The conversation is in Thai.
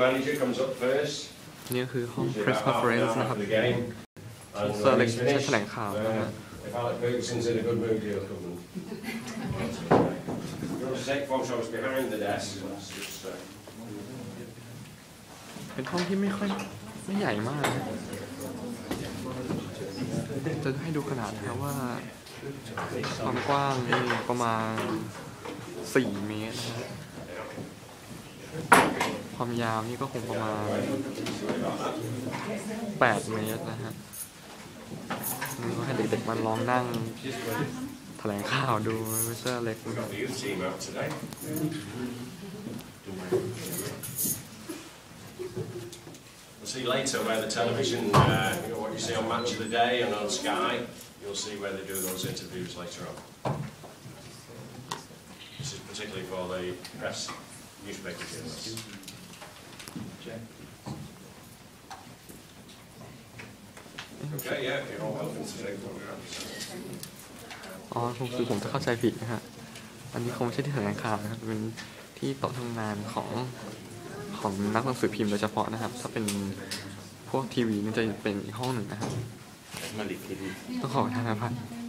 นี่คือห้อง press conference นะครับเซอร์เล็กใช้แถลงข่าวนะฮะเป็นห้องที่ไม่ใหญ่มากนะจะให้ดูขนาดนะครับว่าความกว้างนี่ประมาณ4 เมตรนะฮะความยาวนี่ก็คงประมาณ8 เมตรนะฮะนี่ก็ให้เด็กๆมาลองนั่งแถลงข่าวดูเสื้อเล็ก We'll see later where the television, what you see on Match of the Day and on Sky, you'll see where they do those interviews later on. This is particularly for the press newspaper journalists. Okay, yeah, you're all welcome to take photographs. อ๋อคือผมจะเข้าใจผิดนะฮะอันนี้คงไม่ใช่ที่แถลงข่าวนะครับเป็นที่โต๊ะทำงานของนักหนังสือพิมพ์โดยเฉพาะนะครับถ้าเป็นพวกทีวีนี่จะเป็นอีกห้องหนึ่งนะครับต้องขอประทานอภัย